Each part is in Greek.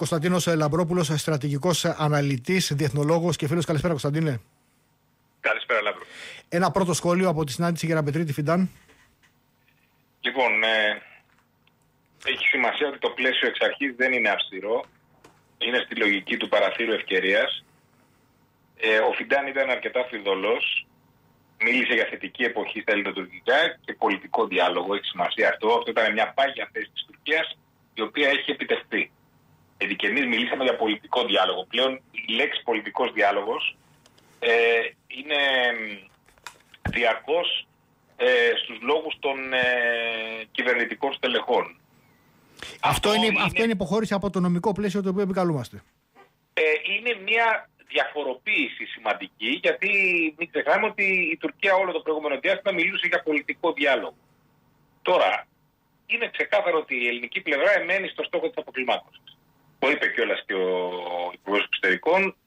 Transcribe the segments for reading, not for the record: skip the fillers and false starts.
Κωνσταντίνος Λαμπρόπουλος, στρατηγικός αναλυτής, διεθνολόγος και φίλος. Καλησπέρα, Κωνσταντίνε. Καλησπέρα, Λάμπρο. Ένα πρώτο σχόλιο από τη συνάντηση Γεραπετρίτη Φιντάν. Λοιπόν, έχει σημασία ότι το πλαίσιο εξ αρχής δεν είναι αυστηρό. Είναι στη λογική του παραθύρου ευκαιρίας. Ο Φιντάν ήταν αρκετά φιδωλός. Μίλησε για θετική εποχή στα ελληνοτουρκικά και πολιτικό διάλογο. Έχει σημασία αυτό. Αυτό ήταν μια πάγια θέση της Τουρκίας, η οποία έχει επιτευχθεί. Γιατί και εμείς μιλήσαμε για πολιτικό διάλογο. Πλέον η λέξη πολιτικός διάλογος είναι διαρκώς στους λόγους των κυβερνητικών στελεχών. Αυτό είναι υποχώρηση από το νομικό πλαίσιο το οποίο επικαλούμαστε. Είναι μια διαφοροποίηση σημαντική, γιατί μην ξεχνάμε ότι η Τουρκία όλο το προηγούμενο διάστημα μιλούσε για πολιτικό διάλογο. Τώρα, είναι ξεκάθαρο ότι η ελληνική πλευρά εμένει στο στόχο της αποκλιμάκωσης. Το είπε κιόλας και ο Υπουργός Εξωτερικών,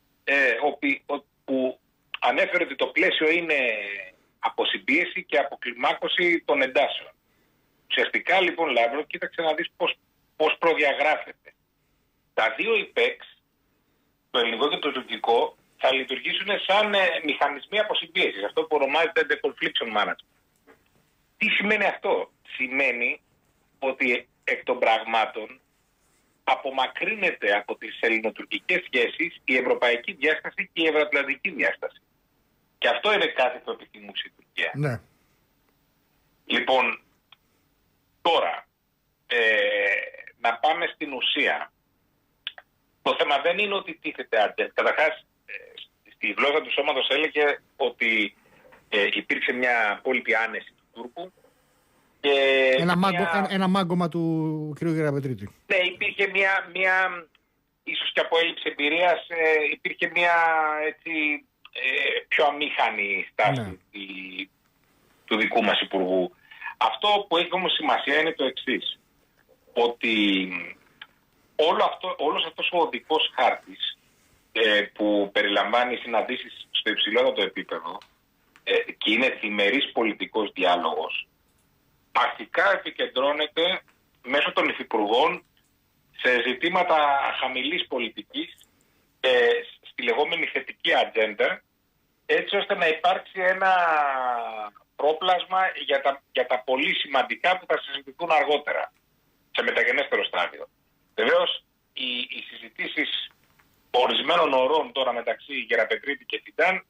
που ανέφερε ότι το πλαίσιο είναι αποσυμπίεση και αποκλιμάκωση των εντάσεων. Ουσιαστικά, λοιπόν, Λάμπρο, κοίταξε να δεις πώς προδιαγράφεται. Τα δύο υπέξ, το ελληνικό και το τουρκικό, θα λειτουργήσουν σαν μηχανισμοί αποσυμπίεσης. Αυτό που ονομάζεται deconfliction management. Τι σημαίνει αυτό? Σημαίνει ότι εκ των πραγμάτων απομακρύνεται από τις ελληνοτουρκικές σχέσεις η ευρωπαϊκή διάσταση και η ευρωατλαντική διάσταση. Και αυτό είναι κάτι που επιθυμούσε η Τουρκία. Ναι. Λοιπόν, τώρα, να πάμε στην ουσία. Το θέμα δεν είναι ότι τίθεται άτια. Καταρχάς, στη γλώσσα του σώματος έλεγε ότι υπήρξε μια απόλυτη άνεση του Τούρκου. Και ένα μάγκωμα του κ. Γεραπετρίτη. Ναι, υπήρχε μια ίσως και από έλλειψη εμπειρίας, υπήρχε μια έτσι, πιο αμήχανη στάση του δικού μας Υπουργού. Αυτό που έχει όμως σημασία είναι το εξής, ότι όλος αυτός ο οδικός χάρτης που περιλαμβάνει συναντήσεις στο υψηλότερο επίπεδο και είναι διμερής πολιτικός διάλογος, αρχικά επικεντρώνεται μέσω των υφυπουργών σε ζητήματα χαμηλής πολιτικής και στη λεγόμενη θετική ατζέντα, έτσι ώστε να υπάρξει ένα πρόπλασμα για τα πολύ σημαντικά που θα συζητηθούν αργότερα, σε μεταγενέστερο στάδιο. Βεβαίως, οι συζητήσεις ορισμένων ωρών τώρα μεταξύ Γεραπετρίτη και Φιντάν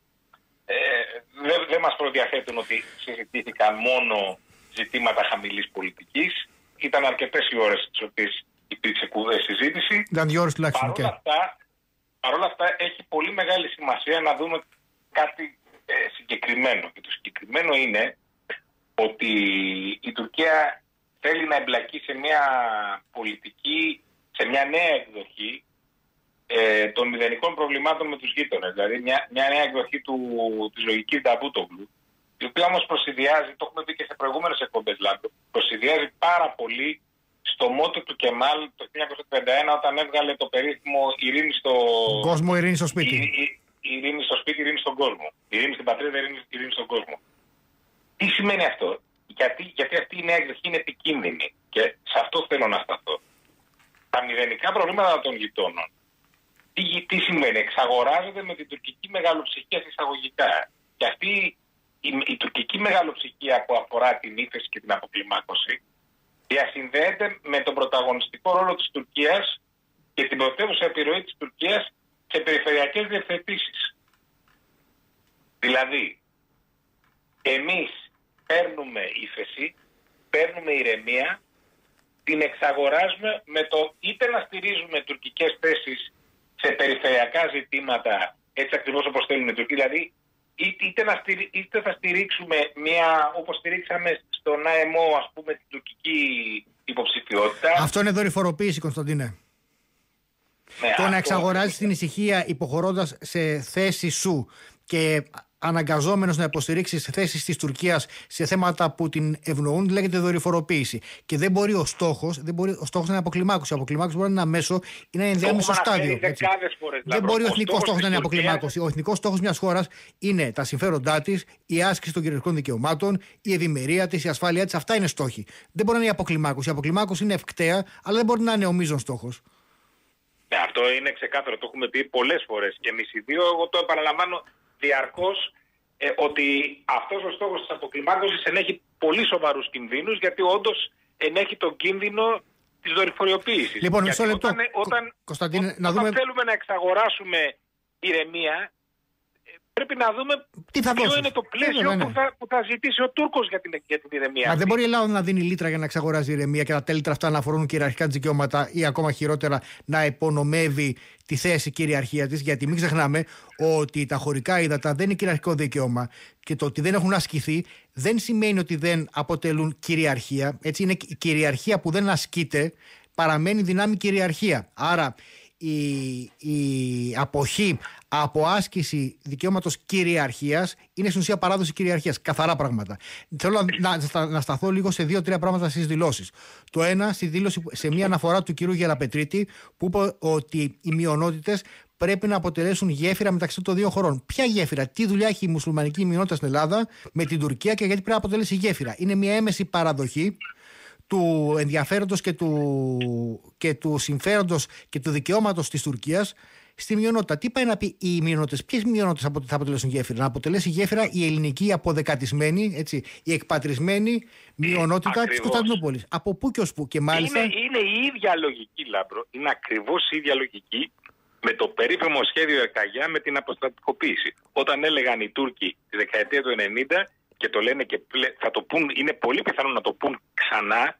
δεν μας προδιαθέτουν ότι συζητήθηκαν μόνο ζητήματα χαμηλής πολιτικής. Ήταν αρκετές οι ώρες τις οποίες υπήρξε συζήτηση. Ήταν 2 ώρες τουλάχιστον. Παρ' όλα αυτά έχει πολύ μεγάλη σημασία να δούμε κάτι συγκεκριμένο. Και το συγκεκριμένο είναι ότι η Τουρκία θέλει να εμπλακεί σε μια πολιτική, σε μια νέα εκδοχή των μηδενικών προβλημάτων με τους γείτονες. Δηλαδή μια νέα εκδοχή της λογικής Νταβούτογλου, η οποία όμως προσυδειάζει, το έχουμε πει και σε προηγούμενες εκπομπές, προσυδειάζει πάρα πολύ στο μότο του Κεμάλ το 1931, όταν έβγαλε το περίφημο «Ειρήνη στο κόσμο, ειρήνη στο σπίτι». Ειρήνη στο σπίτι, ειρήνη στον κόσμο. Ειρήνη στην πατρίδα, ειρήνη στον κόσμο. Τι σημαίνει αυτό? Γιατί αυτή η νέα εκδοχή είναι επικίνδυνη και σε αυτό θέλω να σταθώ. Τα μηδενικά προβλήματα των γειτόνων, τι σημαίνει? Εξαγοράζονται με την τουρκική μεγαλοψυχία εισαγωγικά. Και αυτή η τουρκική μεγαλοψυχία που αφορά την ύφεση και την αποκλιμάκωση διασυνδέεται με τον πρωταγωνιστικό ρόλο της Τουρκίας και την πρωτεύουσα επιρροή της Τουρκίας σε περιφερειακές διευθετήσεις. Δηλαδή, εμείς παίρνουμε ύφεση, παίρνουμε ηρεμία, την εξαγοράζουμε με το είτε να στηρίζουμε τουρκικές θέσεις σε περιφερειακά ζητήματα, έτσι ακριβώς όπως θέλουν οι Τουρκοί, δηλαδή είτε θα στηρίξουμε μια, όπως στηρίξαμε στον ΑΕΜΟ, ας πούμε, την τουρκική υποψηφιότητα. Αυτό είναι δορυφοροποίηση, Κωνσταντίνε. Ναι, το να εξαγοράζεις την ησυχία υποχωρώντας σε θέση σου και αναγκαζόμενος να υποστηρίξεις θέσεις της Τουρκίας σε θέματα που την ευνοούν, λέγεται δορυφοροποίηση. Και δεν μπορεί ο στόχος να είναι αποκλιμάκωση. Η αποκλιμάκωση μπορεί να είναι ένα μέσο ή να είναι ενδιάμεσο στάδιο. Δεν μπορεί ο εθνικός στόχος να είναι αποκλιμάκωση. Ο εθνικός στόχος μιας χώρας είναι τα συμφέροντά της, η άσκηση των κυριαρχικών δικαιωμάτων, η ευημερία της, η ασφάλειά της. Αυτά είναι στόχοι. Δεν μπορεί να είναι η αποκλιμάκωση. Η αποκλιμάκωση είναι ευκταία, αλλά δεν μπορεί να είναι ο μείζον στόχος. Ναι, αυτό είναι ξεκάθαρο. Το έχουμε πει πολλές φορές και εμείς οι δύο. Εγώ το επαναλαμβάνω διαρκώς ότι αυτός ο στόχος της αποκλιμάκωσης ενέχει πολύ σοβαρούς κινδύνους, γιατί όντως ενέχει τον κίνδυνο της δορυφοριοποίησης. Λοιπόν, μισό λεπτό. Όταν θέλουμε να εξαγοράσουμε ηρεμία, πρέπει να δούμε ποιο είναι το πλαίσιο που θα ζητήσει ο Τούρκος για την ηρεμία. Μα δεν μπορεί η Ελλάδα να δίνει λίτρα για να εξαγοράζει ηρεμία και τα τέλητρα αυτά να αφορούν κυριαρχικά της δικαιώματα ή ακόμα χειρότερα να υπονομεύει τη θέση κυριαρχία της. Γιατί μην ξεχνάμε ότι τα χωρικά ύδατα δεν είναι κυριαρχικό δικαίωμα και το ότι δεν έχουν ασκηθεί δεν σημαίνει ότι δεν αποτελούν κυριαρχία. Έτσι, είναι η κυριαρχία που δεν ασκείται, παραμένει δυνάμει κυριαρχία. Άρα η αποχή από άσκηση δικαιώματος κυριαρχίας είναι στην ουσία παράδοση κυριαρχίας. Καθαρά πράγματα. Θέλω να σταθώ λίγο σε 2-3 πράγματα στις δηλώσεις. Το ένα, στη δήλωση, σε μια αναφορά του κυρίου Γεραπετρίτη, που είπε ότι οι μειονότητες πρέπει να αποτελέσουν γέφυρα μεταξύ των δύο χωρών. Ποια γέφυρα, τι δουλειά έχει η μουσουλμανική μειονότητα στην Ελλάδα με την Τουρκία και γιατί πρέπει να αποτελέσει γέφυρα? Είναι μια έμεση παραδοχή του ενδιαφέροντος και του συμφέροντος και του δικαιώματος της Τουρκίας στη μειονότητα. Τι πάει να πει οι μειονότητες, ποιες μειονότητες θα αποτελέσουν γέφυρα? Να αποτελέσει γέφυρα η ελληνική αποδεκατισμένη, έτσι, η εκπατρισμένη μειονότητα της Κωνσταντινούπολης. Από πού και ως πού? Και μάλιστα είναι η ίδια λογική, Λάμπρο. Είναι ακριβώς η ίδια λογική με το περίφημο σχέδιο Ερκαγιά με την αποστρατικοποίηση. Όταν έλεγαν οι Τούρκοι τη δεκαετία του 90 και το λένε και θα το πούν, είναι πολύ πιθανό να το πούν ξανά,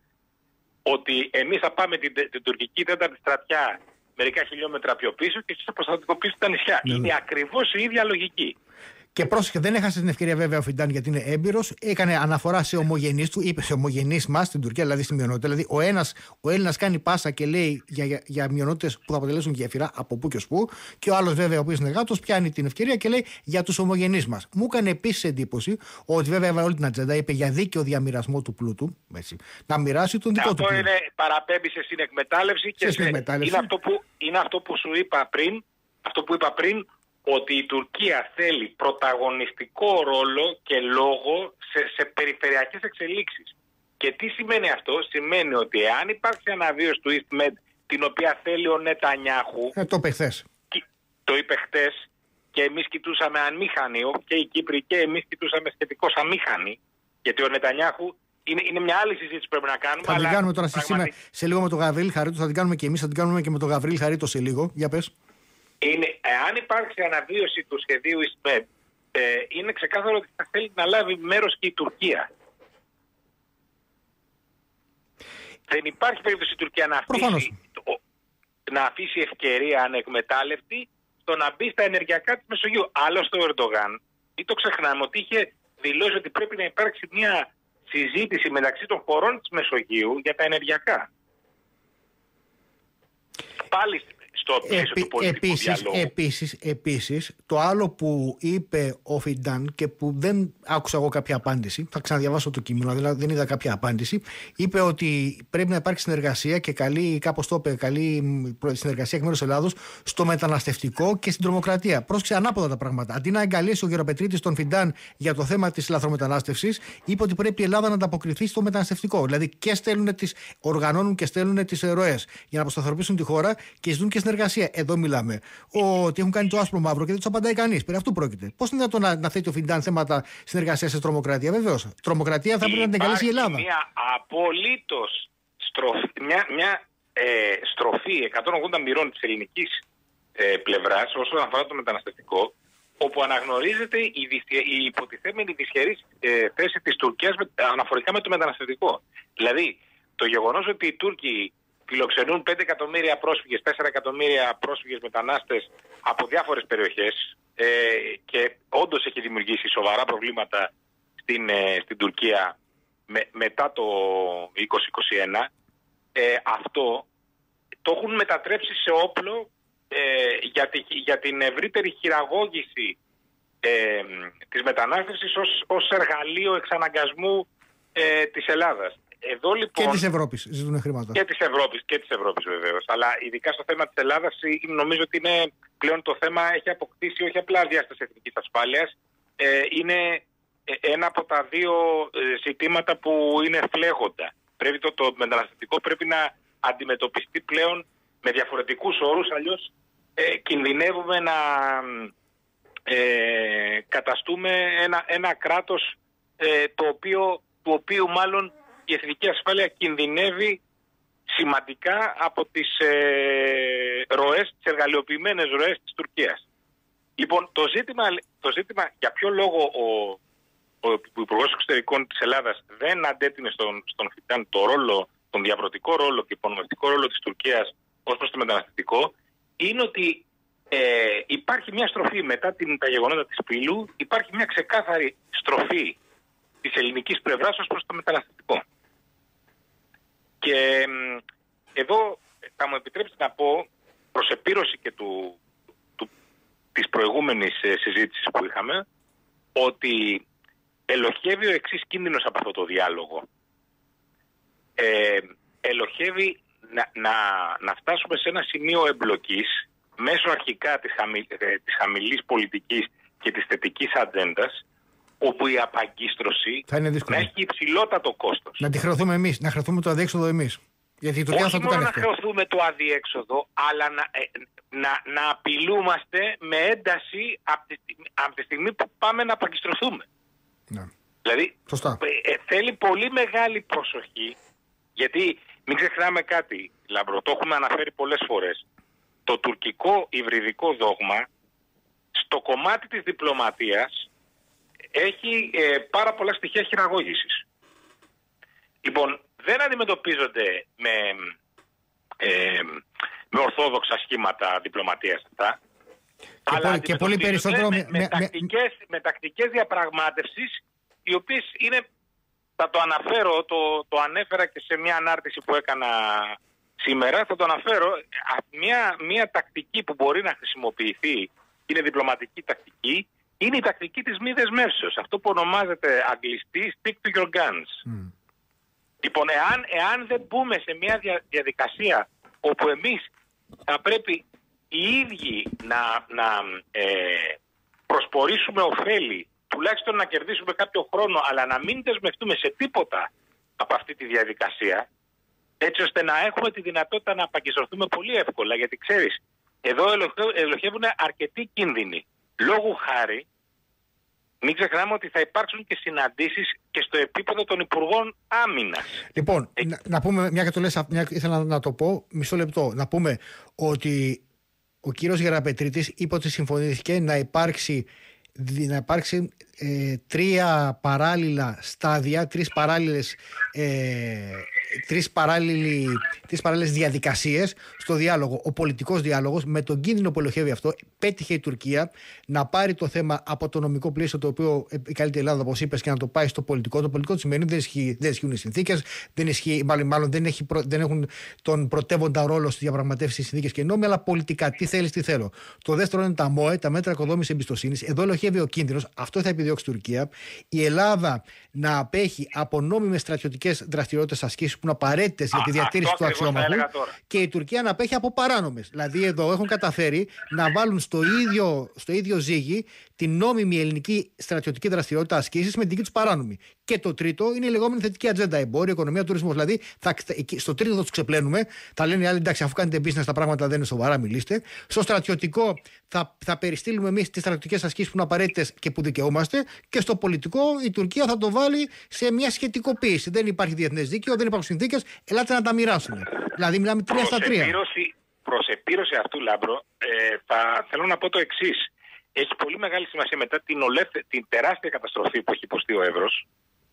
ότι εμείς θα πάμε την τουρκική τέταρτη στρατιά μερικά χιλιόμετρα πιο πίσω και εσείς θα αποστρατικοποιήσετε τα νησιά. Είναι ακριβώς η ίδια λογική. Και πρόσεχε, δεν έχασε την ευκαιρία βέβαια ο Φιντάν, γιατί είναι έμπειρος. Έκανε αναφορά σε ομογενείς του, είπε σε ομογενείς μας στην Τουρκία, δηλαδή στη μειονότητα. Δηλαδή ο Έλληνας κάνει πάσα και λέει για μειονότητες που θα αποτελέσουν γέφυρα, από πού και ως πού. Και ο άλλος βέβαια, ο οποίος είναι γάτος, πιάνει την ευκαιρία και λέει για τους ομογενείς μας. Μου έκανε επίσης εντύπωση ότι βέβαια έβαλε όλη την ατζέντα, είπε για δίκαιο διαμοιρασμό του πλούτου. Έτσι, να μοιράσει τον δικό του πλούτο. Αυτό είναι παραπέμπει σε συνεκμετάλλευση και είναι αυτό που σου είπα πριν. Αυτό που είπα πριν, ότι η Τουρκία θέλει πρωταγωνιστικό ρόλο και λόγο σε περιφερειακές εξελίξεις. Και τι σημαίνει αυτό? Σημαίνει ότι εάν υπάρξει αναβίωση του EastMed, την οποία θέλει ο Νετανιάχου, το είπε χθες. Το είπε χθες, και εμείς κοιτούσαμε αμήχανοι, και οι Κύπροι και εμείς κοιτούσαμε σχετικώς αμήχανοι, γιατί ο Νετανιάχου είναι μια άλλη συζήτηση που πρέπει να κάνουμε. Θα την κάνουμε τώρα σε λίγο με τον Γαβρίλ Χαρίτο, θα την κάνουμε και εμείς, θα την κάνουμε και με τον Γαβρίλ Χαρίτο σε λίγο. Για πες. Εάν υπάρξει αναβίωση του σχεδίου EastMed, είναι ξεκάθαρο ότι θα θέλει να λάβει μέρος και η Τουρκία. Δεν υπάρχει περίπτωση η Τουρκία να αφήσει ευκαιρία ανεκμετάλλευτη στο να μπει στα ενεργειακά της Μεσογείου. Άλλωστε ο Ερντογάν, μην το ξεχνάμε, ότι είχε δηλώσει ότι πρέπει να υπάρξει μια συζήτηση μεταξύ των χωρών της Μεσογείου για τα ενεργειακά. Πάλι στο πλαίσιο του πολιτικού διαλόγου. Επίσης, το άλλο που είπε ο Φιντάν και που δεν άκουσα εγώ κάποια απάντηση, θα ξαναδιαβάσω το κείμενο, δηλαδή δεν είδα κάποια απάντηση, είπε ότι πρέπει να υπάρξει συνεργασία και καλή συνεργασία εκ μέρους Ελλάδος στο μεταναστευτικό και στην τρομοκρατία. Πρόσεξε, ανάποδα τα πράγματα. Αντί να εγκαλέσει ο Γεροπετρίτης τον Φιντάν για το θέμα της λαθρομετανάστευσης, είπε ότι πρέπει η Ελλάδα να ανταποκριθεί στο μεταναστευτικό. Δηλαδή οργανώνουν και στέλνουν τις ροές για να αποσταθεροποιήσουν τη χώρα και ζητούν και συνεργασία. Εδώ μιλάμε ότι έχουν κάνει το άσπρο μαύρο και δεν τους απαντάει κανείς. Περί αυτού πρόκειται. Πώς είναι δυνατόν να θέτει ο Φιντάν θέματα συνεργασίας σε τρομοκρατία? Βεβαίως. Τρομοκρατία θα πρέπει να την εγκαλέσει η Ελλάδα. Μια απολύτως στροφή 180 μοιρών της ελληνικής πλευράς όσον αφορά το μεταναστευτικό, όπου αναγνωρίζεται η υποτιθέμενη δυσχερή θέση της Τουρκίας αναφορικά με το μεταναστευτικό. Δηλαδή, το γεγονός ότι οι Τούρκοι φιλοξενούν 5 εκατομμύρια πρόσφυγες, 4 εκατομμύρια πρόσφυγες μετανάστες από διάφορες περιοχές και όντως έχει δημιουργήσει σοβαρά προβλήματα στην Τουρκία μετά το 2021, αυτό το έχουν μετατρέψει σε όπλο για την ευρύτερη χειραγώγηση της μετανάστευσης ως εργαλείο εξαναγκασμού της Ελλάδας. Εδώ, λοιπόν, και της Ευρώπης ζητούν χρήματα. Και της Ευρώπης βεβαίως. Αλλά ειδικά στο θέμα της Ελλάδας νομίζω ότι είναι πλέον το θέμα έχει αποκτήσει όχι απλά διάσταση εθνικής ασφάλειας. Είναι ένα από τα δύο ζητήματα που είναι φλέγοντα. Το μεταναστευτικό πρέπει να αντιμετωπιστεί πλέον με διαφορετικούς όρους, αλλιώς κινδυνεύουμε να καταστούμε ένα κράτος του οποίου μάλλον η εθνική ασφάλεια κινδυνεύει σημαντικά από τις ροές, τις εργαλειοποιημένες ροές της Τουρκίας. Λοιπόν, το ζήτημα για ποιο λόγο ο Υπουργός Εξωτερικών της Ελλάδας δεν αντέτεινε στον Φιτάν τον διαβρωτικό ρόλο και υπονομευτικό ρόλο της Τουρκίας ως προς το μεταναστευτικό, είναι ότι υπάρχει μια στροφή μετά τα γεγονότα της Πύλου, υπάρχει μια ξεκάθαρη στροφή της ελληνικής πλευράς ως προς το μεταναστευτικό. Και εδώ θα μου επιτρέψετε να πω, προς επίρρωση και της προηγούμενης συζήτησης που είχαμε, ότι ελοχεύει ο εξής κίνδυνος από αυτό το διάλογο. Ελοχεύει να φτάσουμε σε ένα σημείο εμπλοκής μέσω αρχικά της χαμηλής πολιτικής και της θετικής ατζέντας, όπου η απαγκίστρωση να έχει υψηλότατο κόστος. Να τη χρεωθούμε εμείς, να χρεωθούμε το αδιέξοδο εμείς. Γιατί η Τουρκία όχι μόνο να χρεωθούμε το αδιέξοδο, αλλά να απειλούμαστε με ένταση από τη στιγμή που πάμε να απαγκιστρωθούμε. Ναι. Δηλαδή θέλει πολύ μεγάλη προσοχή, γιατί μην ξεχνάμε κάτι, Λάμπρο, το έχουμε αναφέρει πολλές φορές. Το τουρκικό υβριδικό δόγμα στο κομμάτι της διπλωματίας έχει πάρα πολλά στοιχεία χειραγώγησης. Λοιπόν, δεν αντιμετωπίζονται με ορθόδοξα σχήματα διπλωματίας αυτά, αλλά και πολύ περισσότερο με τακτικές διαπραγμάτευσης, οι οποίες είναι, θα το αναφέρω, το ανέφερα και σε μια ανάρτηση που έκανα σήμερα, θα το αναφέρω, μια τακτική που μπορεί να χρησιμοποιηθεί, είναι διπλωματική τακτική, είναι η τακτική της μη δεσμεύσεως, αυτό που ονομάζεται αγγλιστή stick to your guns. Λοιπόν, εάν δεν μπούμε σε μια διαδικασία όπου εμείς θα πρέπει οι ίδιοι να προσπορήσουμε ωφέλη, τουλάχιστον να κερδίσουμε κάποιο χρόνο, αλλά να μην δεσμευτούμε σε τίποτα από αυτή τη διαδικασία, έτσι ώστε να έχουμε τη δυνατότητα να απαγκιστρωθούμε πολύ εύκολα, γιατί ξέρεις, εδώ ελοχεύουν αρκετοί κίνδυνοι. Λόγου χάρη, μην ξεχνάμε ότι θα υπάρξουν και συναντήσεις και στο επίπεδο των Υπουργών Άμυνας. Λοιπόν, να πούμε, μια και το λες, ήθελα να το πω, μισό λεπτό, να πούμε ότι ο κύριος Γεραπετρίτης είπε ότι συμφωνήθηκε να υπάρξει τρία παράλληλα στάδια, τρεις παράλληλες διαδικασίες στο διάλογο. Ο πολιτικός διάλογος, με τον κίνδυνο που ελοχεύει αυτό, πέτυχε η Τουρκία να πάρει το θέμα από το νομικό πλαίσιο το οποίο επικαλείται η Ελλάδα, όπως είπες, και να το πάει στο πολιτικό. Το πολιτικό σημαίνει δεν ισχύουν οι συνθήκες, μάλλον δεν έχουν τον πρωτεύοντα ρόλο στις διαπραγματεύσεις, στις συνθήκες και νόμοι, αλλά πολιτικά τι θέλεις, τι θέλω. Το δεύτερο είναι τα ΜΟΕ, τα μέτρα οικοδόμησης εμπιστοσύνης. Εδώ ελοχεύει ο κίνδυνος, αυτό θα επιδιώξει η Τουρκία, η Ελλάδα να απέχει από νόμιμες στρατιωτικές δραστηριότητες, ασκήσεις που είναι απαραίτητες για τη διατήρηση του αξιώματου, και η Τουρκία να απέχει από παράνομες. Δηλαδή, εδώ έχουν καταφέρει να βάλουν στο ίδιο ζύγι την νόμιμη ελληνική στρατιωτική δραστηριότητα, ασκήσεις, με την δική τους παράνομη. Και το τρίτο είναι η λεγόμενη θετική ατζέντα, εμπόριο, οικονομία, τουρισμός. Δηλαδή, στο τρίτο θα τους ξεπλένουμε, θα λένε οι άλλοι, εντάξει, αφού κάνετε business τα πράγματα δεν είναι σοβαρά, μιλήστε. Στο στρατιωτικό θα περιστείλουμε εμείς τις στρατιωτικές ασκήσεις που είναι απαραίτητες και που δικαιούμαστε. Και στο πολιτικό η Τουρκία θα το βάλει σε μια σχετικοποίηση. Δεν υπάρχει διεθνές δίκαιο, δεν υπάρχουν συνθήκες, ελάτε να τα μοιράσουμε. Δηλαδή, μιλάμε 3-3. Προς επίρρωση αυτού, Λάμπρο, θέλω να πω το εξής. Έχει πολύ μεγάλη σημασία μετά την τεράστια καταστροφή που έχει υποστεί ο Εύρος.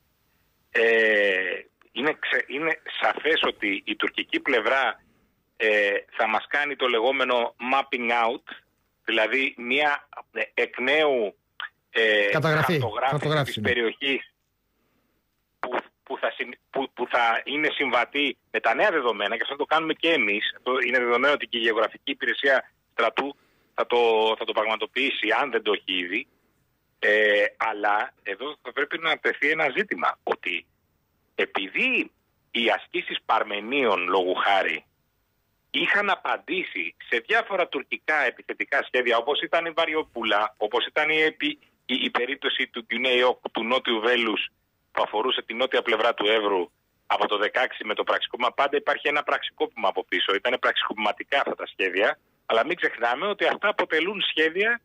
Είναι σαφές ότι η τουρκική πλευρά θα μας κάνει το λεγόμενο mapping out, δηλαδή μια εκ νέου χαρτογράφηση της περιοχής που θα είναι συμβατή με τα νέα δεδομένα, και αυτό το κάνουμε και εμείς. Είναι δεδομένο ότι και η Γεωγραφική Υπηρεσία Στρατού θα το πραγματοποιήσει, αν δεν το έχει ήδη. Αλλά εδώ θα πρέπει να τεθεί ένα ζήτημα, ότι επειδή οι ασκήσεις Παρμενίων, λόγου χάρη, είχαν απαντήσει σε διάφορα τουρκικά επιθετικά σχέδια, όπως ήταν η Βαριοπούλα, όπως ήταν η περίπτωση του Γκουνέιοκ, του Νότιου Βέλους, που αφορούσε την νότια πλευρά του Εύρου, από το 2016 με το πραξικόπημα. Πάντα υπάρχει ένα πραξικόπημα από πίσω. Ήταν πραξικοπηματικά αυτά τα σχέδια. Αλλά μην ξεχνάμε ότι αυτά αποτελούν σχέδια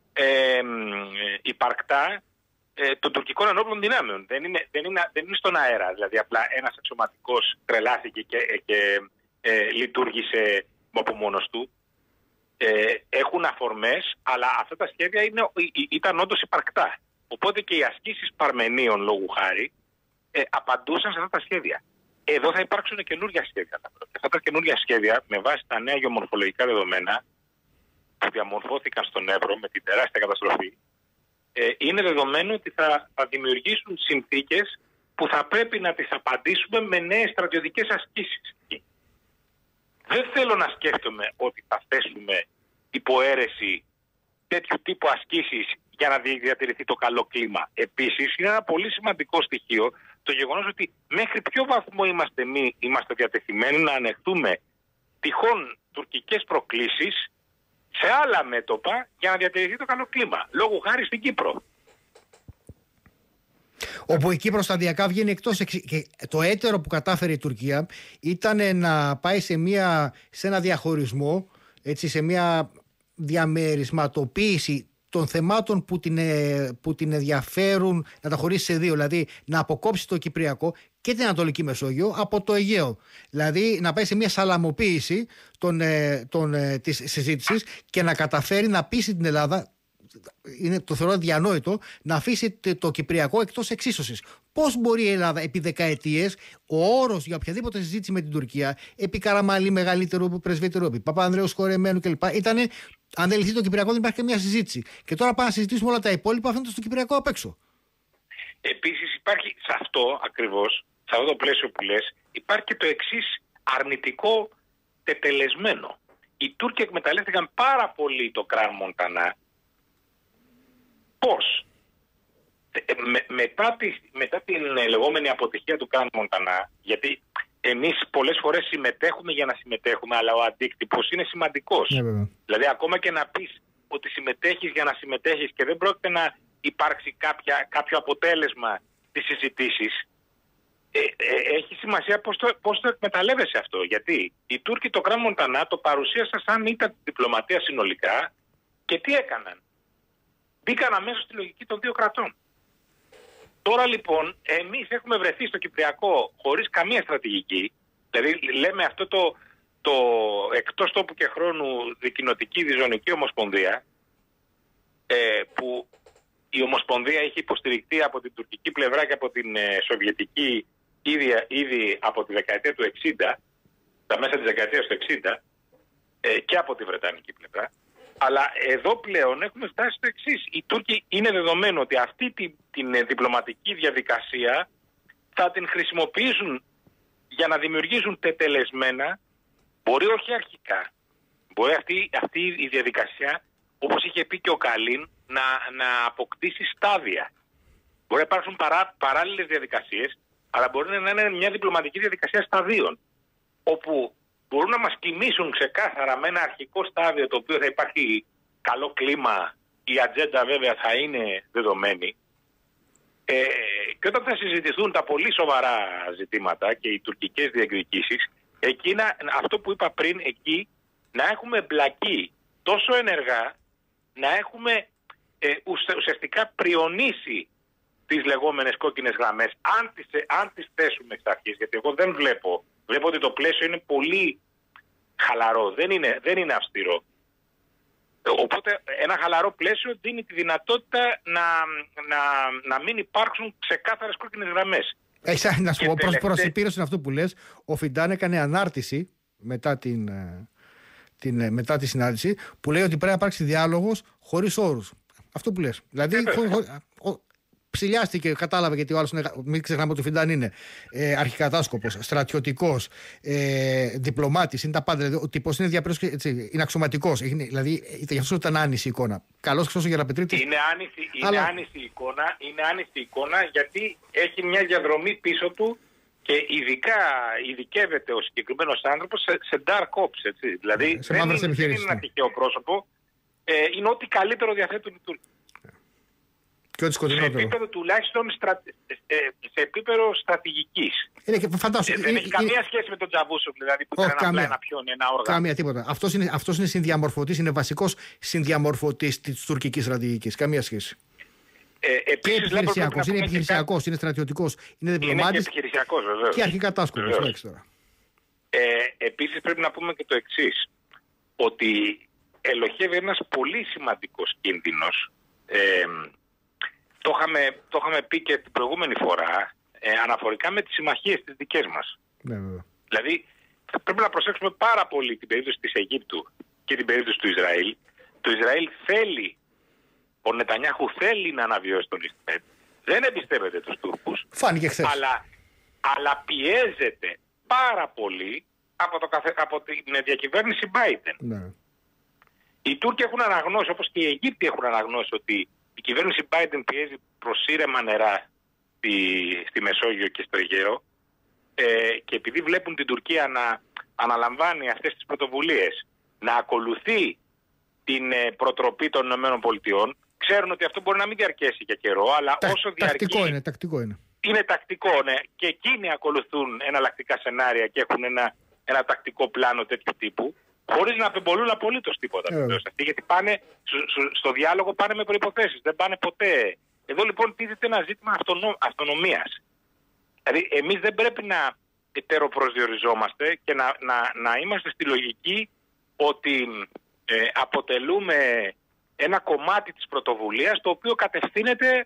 υπαρκτά των τουρκικών ενόπλων δυνάμεων. Δεν είναι στον αέρα. Δηλαδή απλά ένας αξιωματικός τρελάθηκε και λειτουργήσε από μόνος του. Έχουν αφορμές, αλλά αυτά τα σχέδια ήταν όντως υπαρκτά. Οπότε και οι ασκήσεις Παρμενίων, λόγου χάρη, απαντούσαν σε αυτά τα σχέδια. Εδώ θα υπάρξουν καινούργια σχέδια. Αυτά τα καινούργια σχέδια, με βάση τα νέα γεωμορφολογικά δεδομένα που διαμορφώθηκαν στον Εύρο με την τεράστια καταστροφή, είναι δεδομένο ότι θα δημιουργήσουν συνθήκες που θα πρέπει να τις απαντήσουμε με νέες στρατιωτικές ασκήσεις. Δεν θέλω να σκέφτομαι ότι θα θέσουμε υπό αίρεση τέτοιου τύπου ασκήσεις για να διατηρηθεί το καλό κλίμα. Επίσης, είναι ένα πολύ σημαντικό στοιχείο το γεγονός ότι μέχρι ποιο βαθμό είμαστε διατεθειμένοι να ανεχτούμε τυχόν τουρκικές προκλήσεις σε άλλα μέτωπα για να διατηρηθεί το καλό κλίμα. Λόγου χάρη στην Κύπρο. Όπου η Κύπρος σταδιακά βγαίνει εκτός. Και το έτερο που κατάφερε η Τουρκία ήταν να πάει σε ένα διαχωρισμό, έτσι, σε μια διαμερισματοποίηση των θεμάτων που την ενδιαφέρουν, να τα χωρίσει σε δύο. Δηλαδή να αποκόψει το Κυπριακό και την Ανατολική Μεσόγειο από το Αιγαίο. Δηλαδή να πάει σε μια σαλαμοποίηση της συζήτησης και να καταφέρει να πείσει την Ελλάδα, το θεωρώ διανόητο, να αφήσει το Κυπριακό εκτός εξίσωσης. Πώς μπορεί η Ελλάδα επί δεκαετίες, ο όρος για οποιαδήποτε συζήτηση με την Τουρκία, επί Καραμαλή, μεγαλύτερου πρεσβύτερου, επί Παπανδρέου, Χορεμένου κλπ., ήταν αν δεν λυθεί το Κυπριακό δεν υπάρχει καμία συζήτηση. Και τώρα πάμε να συζητήσουμε όλα τα υπόλοιπα αφήνοντας το Κυπριακό απ' έξω. Επίσης υπάρχει σε αυτό ακριβώς, σε αυτό το πλαίσιο που λες, υπάρχει και το εξής αρνητικό τετελεσμένο. Οι Τούρκοι εκμεταλλεύτηκαν πάρα πολύ το Κραν Μοντανά. Πώς? Μετά την λεγόμενη αποτυχία του Κραν Μοντανά, γιατί εμείς πολλές φορές συμμετέχουμε για να συμμετέχουμε, αλλά ο αντίκτυπος είναι σημαντικός. Δηλαδή ακόμα και να πεις ότι συμμετέχεις για να συμμετέχεις και δεν πρόκειται να υπάρξει κάποιο αποτέλεσμα της συζητήσης, έχει σημασία πώς το εκμεταλλεύεσαι αυτό. Γιατί οι Τούρκοι το Κραν Μοντανά το παρουσίασαν σαν ήταν διπλωματία συνολικά και τι έκαναν? Μπήκαν αμέσως στη λογική των δύο κρατών. Τώρα λοιπόν εμείς έχουμε βρεθεί στο Κυπριακό χωρίς καμία στρατηγική. Δηλαδή λέμε αυτό το εκτός τόπου και χρόνου δικοινοτική διζωνική ομοσπονδία, που η ομοσπονδία έχει υποστηριχθεί από την τουρκική πλευρά και από την σοβιετική ήδη από τη δεκαετία του 60, τα μέσα της δεκαετίας του 60, και από τη βρετανική πλευρά. Αλλά εδώ πλέον έχουμε φτάσει στο εξής. Οι Τούρκοι είναι δεδομένο ότι αυτή την διπλωματική διαδικασία θα την χρησιμοποιήσουν για να δημιουργήσουν τετελεσμένα, μπορεί όχι αρχικά, μπορεί αυτή η διαδικασία, όπως είχε πει και ο Καλίν, να αποκτήσει στάδια. Μπορεί να υπάρξουν παράλληλες διαδικασίες, αλλά μπορεί να είναι μια διπλωματική διαδικασία σταδίων, όπου μπορούν να μας κοιμήσουν ξεκάθαρα με ένα αρχικό στάδιο το οποίο θα υπάρχει καλό κλίμα, η ατζέντα βέβαια θα είναι δεδομένη, και όταν θα συζητηθούν τα πολύ σοβαρά ζητήματα και οι τουρκικές διεκδικήσεις, αυτό που είπα πριν, εκεί να έχουμε εμπλακεί τόσο ενεργά, να έχουμε ουσιαστικά πριονίσει τις λεγόμενες κόκκινες γραμμές, αν τις θέσουμε εξ αρχής, γιατί εγώ δεν βλέπω ότι το πλαίσιο είναι πολύ χαλαρό, δεν είναι αυστηρό. Οπότε ένα χαλαρό πλαίσιο δίνει τη δυνατότητα να μην υπάρξουν ξεκάθαρες κόκκινες γραμμές. Να σου πω, προς συμπήρωση αυτό που λες, ο Φιντάν έκανε ανάρτηση μετά τη συνάντηση που λέει ότι πρέπει να υπάρξει διάλογος χωρίς όρους. Αυτό που λες. Δηλαδή ψηλιάστηκε, κατάλαβε, γιατί ο άλλος μην ξεχνάμε ότι ο Φιντάν είναι αρχικατάσκοπος, στρατιωτικός, διπλωμάτης, είναι τα πάντα. Δηλαδή, ο τύπος είναι διαπέραστος, είναι αξιωματικός. Δηλαδή, γι' αυτό ήταν άνηση η εικόνα. Καλώς Χρυσός ο Γεραπετρίτης. Είναι άνηση η εικόνα γιατί έχει μια διαδρομή πίσω του και ειδικεύεται ο συγκεκριμένος άνθρωπος σε dark ops. Έτσι. Δηλαδή, δεν είναι ένα τυχαίο πρόσωπο. Είναι ό,τι καλύτερο διαθέτουν οι Τούρκοι. Σε επίπεδο τουλάχιστον σε επίπεδο στρατηγικής. Δεν έχει καμία σχέση με τον Τσαβούσογλου, δηλαδή που ήταν απλά ένα πιόνι, ένα όργανο. Καμία τίποτα. Αυτός είναι συνδιαμορφωτής, είναι βασικός συνδιαμορφωτής της τουρκικής στρατηγικής. Καμία σχέση. Και επιχειρησιακός, είναι επιχειρησιακός, είναι στρατιωτικός, είναι διπλωμάτης. Είναι και επιχειρησιακός, βεβαίως. Και αρχικατάσκοπος. Επίσης πρέπει να πούμε και το εξής, ότι ελοχεύει ένας πολύ σημαντικός κίνδυνος. Το είχαμε πει και την προηγούμενη φορά, αναφορικά με τις συμμαχίες τις δικές μας. Δηλαδή πρέπει να προσέξουμε πάρα πολύ την περίπτωση της Αιγύπτου και την περίπτωση του Ισραήλ. Το Ισραήλ θέλει, ο Νετανιάχου θέλει να αναβιώσει τον Ισραήλ. Δεν εμπιστεύεται τους Τούρκους. Φάνηκε χθες. Αλλά πιέζεται πάρα πολύ από την διακυβέρνηση Biden. Ναι. Οι Τούρκοι έχουν αναγνώσει, όπως και οι Αιγύπτιοι έχουν αναγνώσει, ότι η κυβέρνηση Biden πιέζει προς ήρεμα νερά στη Μεσόγειο και στο Αιγαίο, και επειδή βλέπουν την Τουρκία να αναλαμβάνει αυτές τις πρωτοβουλίες, να ακολουθεί την προτροπή των ΗΠΑ, ξέρουν ότι αυτό μπορεί να μην διαρκέσει για καιρό, αλλά όσο διαρκεί... Τακτικό είναι. Είναι τακτικό, ναι. Και εκείνοι ακολουθούν εναλλακτικά σενάρια και έχουν ένα τακτικό πλάνο τέτοιου τύπου, χωρίς να απεμπολούν απολύτως τίποτα. Γιατί πάνε στο διάλογο, πάνε με προϋποθέσεις, δεν πάνε ποτέ. Εδώ λοιπόν τίθεται ένα ζήτημα αυτονομίας. Δηλαδή εμείς δεν πρέπει να ετεροπροσδιοριζόμαστε και να είμαστε στη λογική ότι αποτελούμε ένα κομμάτι της πρωτοβουλίας το οποίο κατευθύνεται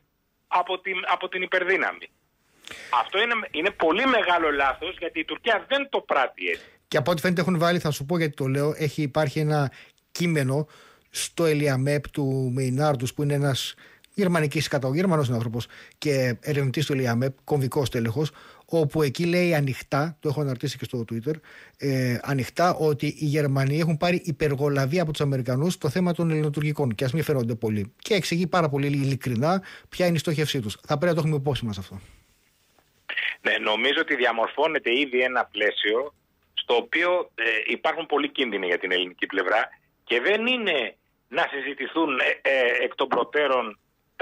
από την υπερδύναμη. Αυτό είναι πολύ μεγάλο λάθος, γιατί η Τουρκία δεν το πράττει έτσι. Και από ό,τι φαίνεται έχουν βάλει, θα σου πω γιατί το λέω, υπάρχει ένα κείμενο στο Ελιαμέπ του Μεϊνάρντους, που είναι ένας Γερμανός άνθρωπος και ερευνητής του Ελιαμέπ, κομβικός τέλεχος, όπου εκεί λέει ανοιχτά, το έχω αναρτήσει και στο Twitter, ανοιχτά ότι οι Γερμανοί έχουν πάρει υπεργολαβία από τους Αμερικανούς στο θέμα των ελληνοτουρκικών, και ας μην φαίνονται πολύ. Και εξηγεί πάρα πολύ ειλικρινά ποια είναι η στόχευσή τους. Θα πρέπει να το έχουμε υπόψη μας αυτό. Ναι, νομίζω ότι διαμορφώνεται ήδη ένα πλαίσιο στο οποίο υπάρχουν πολλοί κίνδυνοι για την ελληνική πλευρά, και δεν είναι να συζητηθούν εκ των προτέρων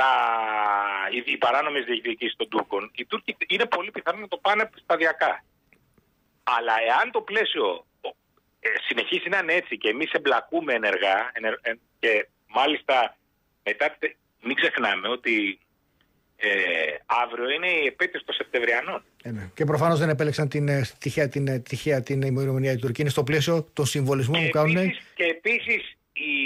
οι παράνομες διεκδικήσεις των Τούρκων. Οι Τούρκοι είναι πολύ πιθανό να το πάνε σταδιακά. Αλλά εάν το πλαίσιο συνεχίσει να είναι έτσι και εμείς εμπλακούμε ενεργά, και μάλιστα μετά, μην ξεχνάμε ότι αύριο είναι η επέτειος των Σεπτεμβριανών. Και προφανώς δεν επέλεξαν τυχαία την ημερομηνία η Τουρκία. Είναι στο πλαίσιο των συμβολισμών που κάνουν. Και επίσης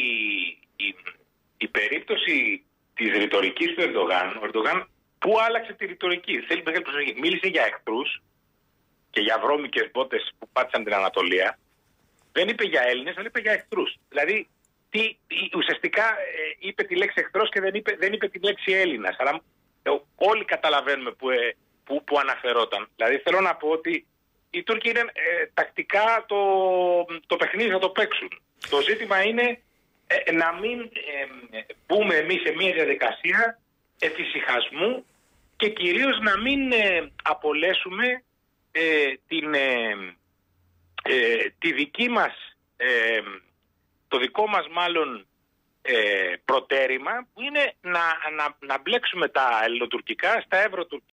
η περίπτωση της ρητορικής του Ερντογάν, ο Ερντογάν πού άλλαξε τη ρητορική? Θέλει μεγάλη προσοχή. Μίλησε για εχθρούς και για βρώμικες μπότες που πάτησαν την Ανατολία. Δεν είπε για Έλληνες, αλλά είπε για εχθρούς. Δηλαδή ουσιαστικά είπε τη λέξη εχθρός και δεν είπε τη λέξη Έλληνας. Αλλά όλοι καταλαβαίνουμε που αναφερόταν. Δηλαδή θέλω να πω ότι οι Τούρκοι είναι τακτικά το παιχνίδι θα το παίξουν. Το ζήτημα είναι να μην μπούμε εμείς σε μια διαδικασία εφησυχασμού και κυρίως να μην απολέσουμε τη δική μας, το δικό μας μάλλον προτέρημα, που είναι να μπλέξουμε τα ελληνοτουρκικά στα ευρωτουρκικά.